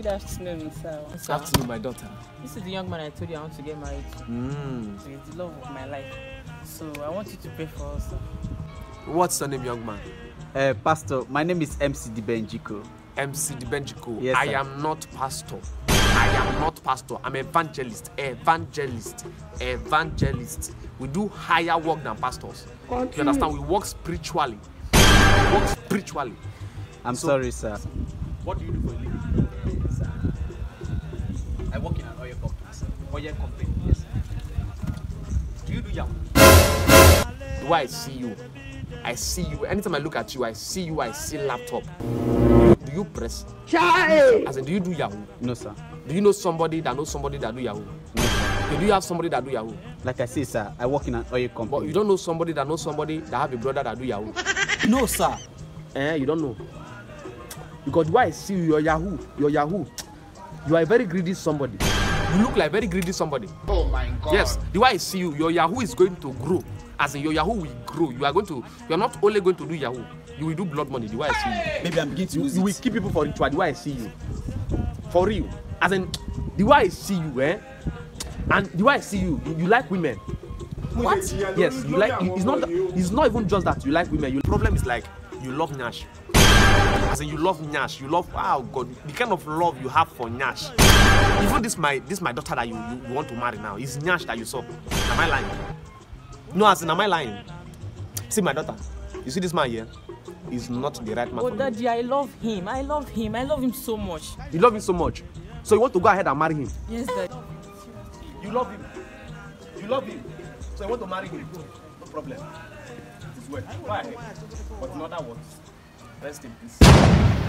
Good afternoon, sir. Good afternoon, my daughter. This is the young man I told you I want to get married to. So he's the love of my life. So I want you to pray for us, sir. What's your name, young man? Pastor, my name is MC Dibenjiko. MC Dibenjiko. Yes, I sir. am not pastor. I am not pastor. I'm evangelist. Evangelist. We do higher work than pastors. You understand? We work spiritually. I'm sorry, sir. What do you do for a living? Sir, I work in an oil company, sir. Oil company, yes. Do you do Yahoo? Do I see you? I see you. Anytime I look at you, I see laptop. Do you press? As in, do you do Yahoo? No, sir. Do you know somebody that knows somebody that do Yahoo? No, sir. Do you have somebody that do Yahoo? Like I say, sir, I work in an oil company. But you don't know somebody that knows somebody that have a brother that do Yahoo? No, sir. You don't know. Because why I see you, you're Yahoo. You are a very greedy somebody. You look like very greedy somebody. Oh my God. Yes, the way I see you, your Yahoo is going to grow. As in, your Yahoo will grow. You are not only going to do Yahoo, you will do blood money. The way I see you. Maybe I'm beginning to lose You will it. keep people for ritual. The way I see you. For real. As in, the way I see you, and the way I see you, you like women. What? Yes, you like. It's not even just that you like women. Your problem is like you love Nyash. As in, you love Nyash. You love, oh God, the kind of love you have for Nyash. Even this my daughter that you want to marry now is Nyash that you saw. Am I lying? No, as in, am I lying? See my daughter. You see this man here? He's not the right man. Oh, for you. Daddy, I love him. I love him so much. You love him so much. So you want to go ahead and marry him? Yes, Daddy. You love him. So you want to marry him? No problem. It's well. Go ahead. But in other words, rest in peace.